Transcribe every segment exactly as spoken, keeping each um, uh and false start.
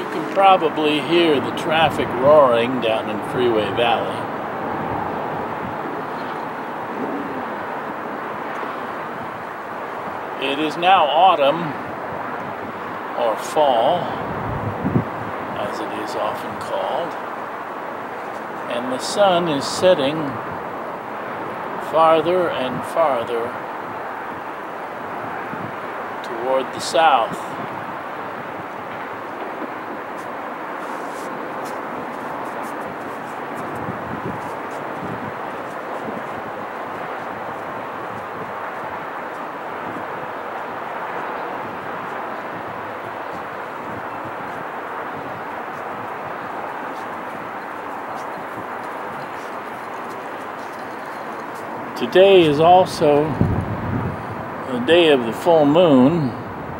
can probably hear the traffic roaring down in Freeway Valley. It is now autumn, or fall, as it is often called, and the sun is setting farther and farther toward the south. Today is also the day of the full moon,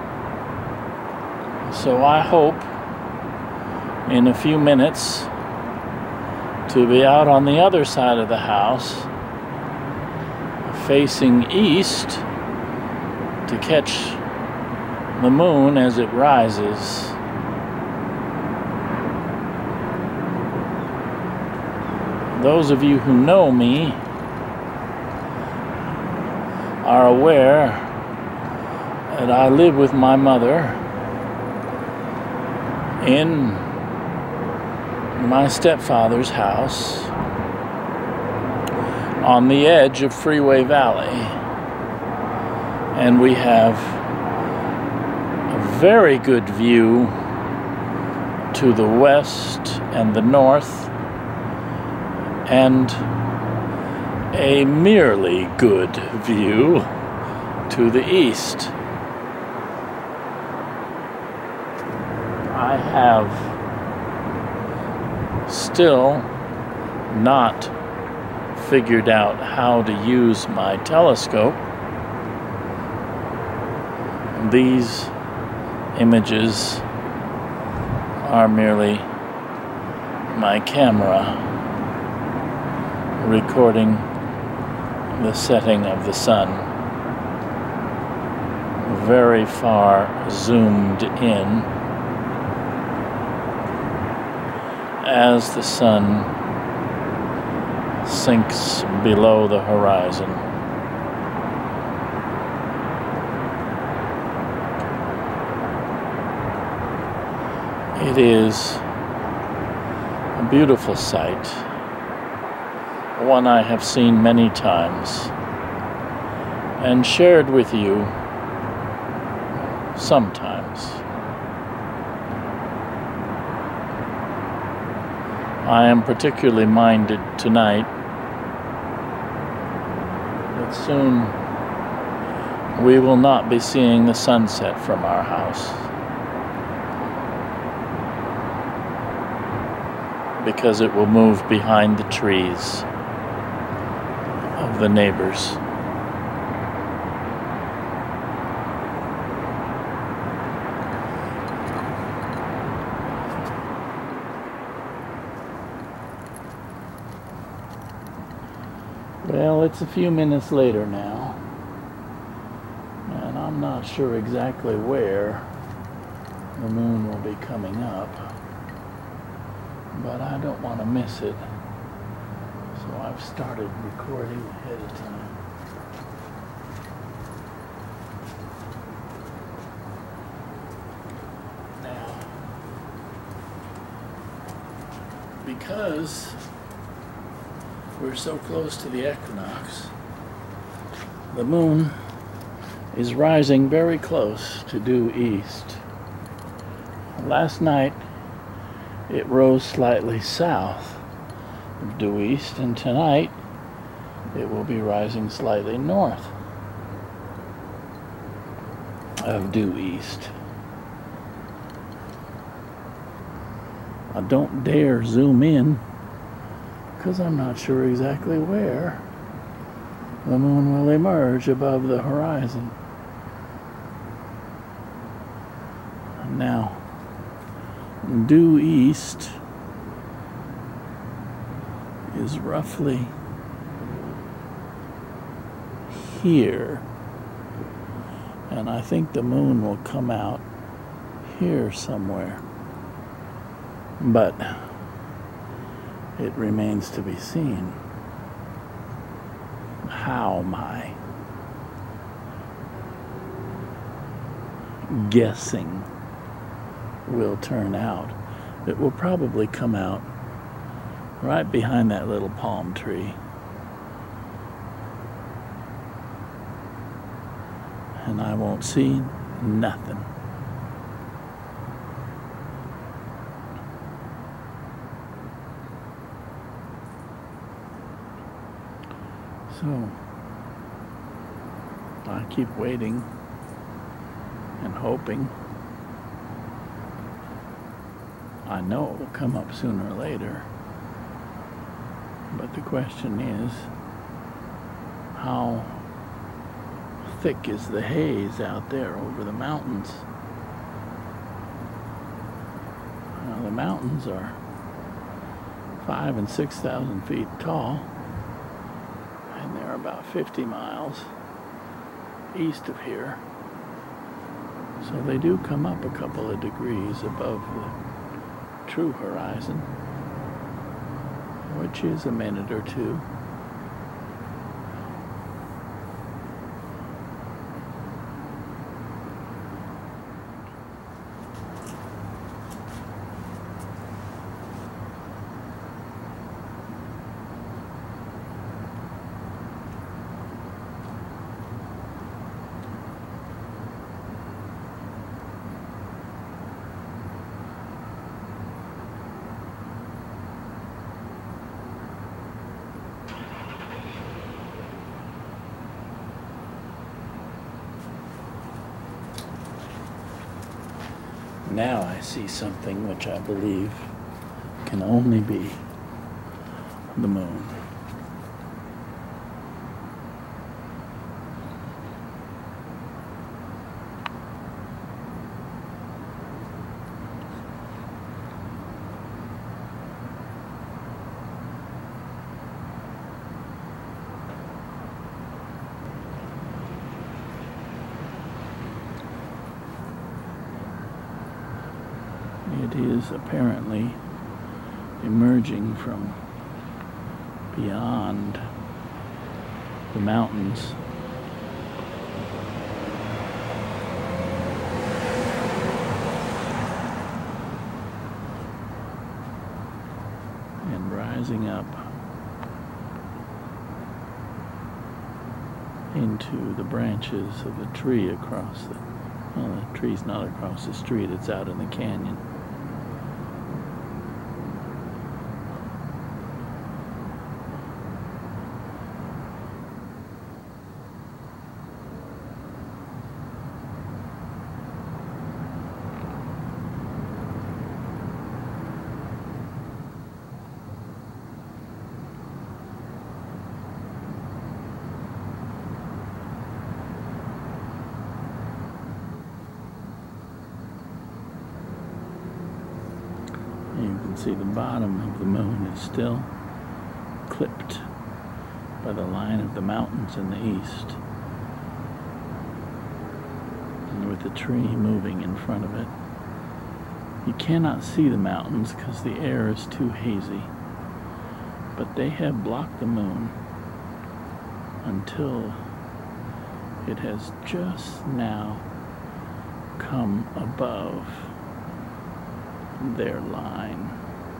so I hope in a few minutes to be out on the other side of the house, facing east, to catch the moon as it rises. Those of you who know me are aware that I live with my mother in my stepfather's house on the edge of Freeway Valley, and we have a very good view to the west and the north, and a merely good view to the east. I have still not figured out how to use my telescope. These images are merely my camera recording the setting of the sun, very far zoomed in as the sun sinks below the horizon. It is a beautiful sight, one I have seen many times and shared with you sometimes. I am particularly minded tonight that soon we will not be seeing the sunset from our house, because it will move behind the trees of the neighbors. Well, it's a few minutes later now, and I'm not sure exactly where the moon will be coming up, but I don't want to miss it, so I've started recording ahead of time. Now, because we're so close to the equinox, the moon is rising very close to due east. Last night it rose slightly south of due east, and tonight it will be rising slightly north of due east. I don't dare zoom in because I'm not sure exactly where the moon will emerge above the horizon. Now, due east is roughly here, and I think the moon will come out here somewhere. But it remains to be seen how my guessing will turn out. It will probably come out right behind that little palm tree. And I won't see nothing. So I keep waiting and hoping. I know it will come up sooner or later. But the question is, how thick is the haze out there over the mountains? Now, the mountains are five and six thousand feet tall, and they're about fifty miles east of here. So they do come up a couple of degrees above the true horizon, which is a minute or two. Now I see something which I believe can only be the moon. It is apparently emerging from beyond the mountains. And rising up into the branches of the tree across the, well, the tree's not across the street, it's out in the canyon. You can see the bottom of the moon is still clipped by the line of the mountains in the east, and with the tree moving in front of it. You cannot see the mountains because the air is too hazy, but they have blocked the moon until it has just now come above their line.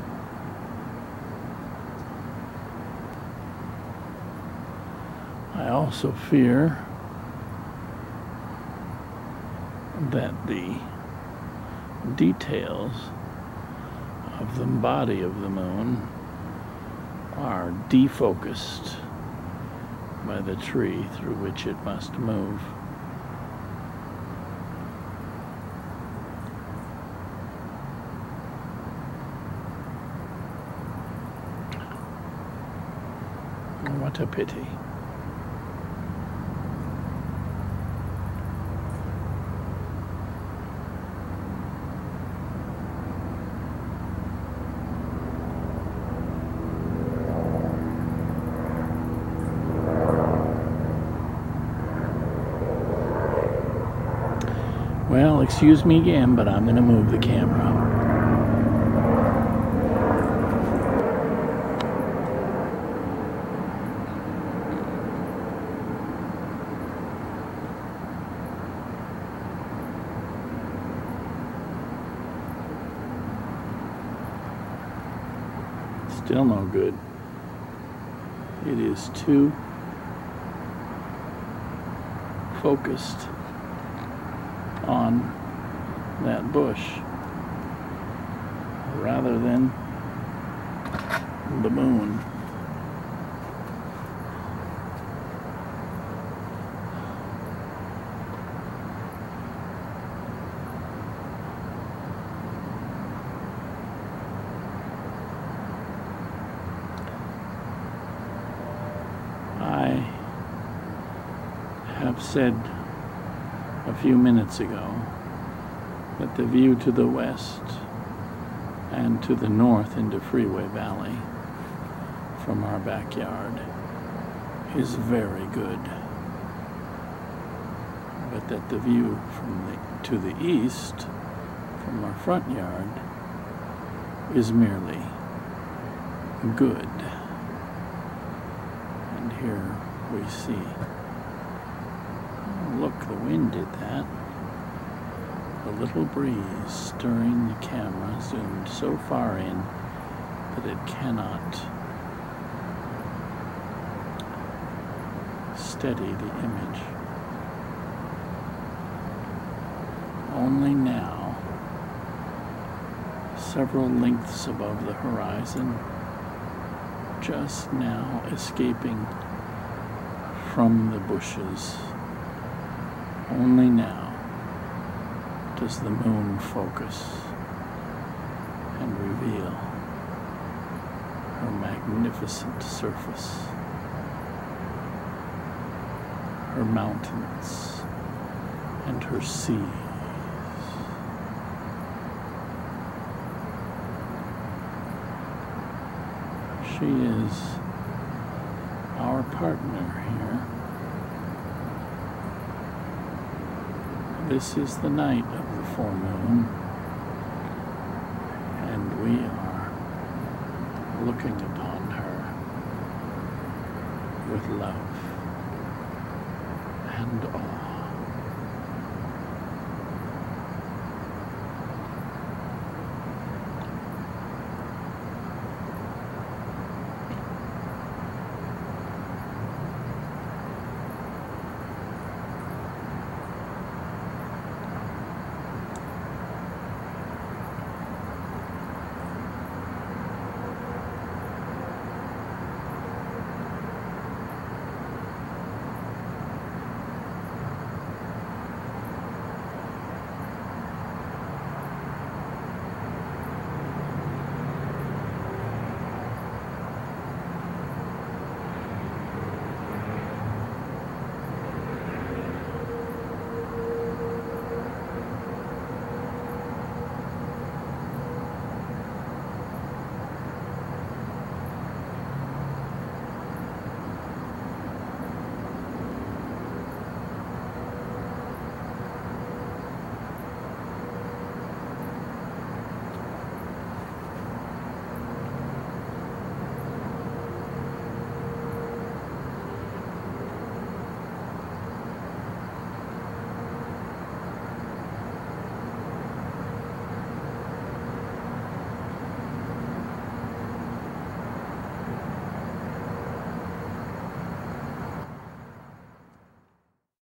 I also fear that the details of the body of the moon are defocused by the tree through which it must move. What a pity. Well, excuse me again, but I'm going to move the camera. Still no good. It is too focused on that bush rather than the moon. I have said a few minutes ago that the view to the west and to the north into Freeway Valley from our backyard is very good, but that the view from the to the east from our front yard is merely good. And here we see, oh, look, the wind did that. A little breeze stirring the camera, zoomed so far in that it cannot steady the image. Only now, several lengths above the horizon, just now escaping from the bushes, only now does the moon focus and reveal her magnificent surface, her mountains and her seas. She is our partner here. This is the night of the full moon, and we are looking upon her with love and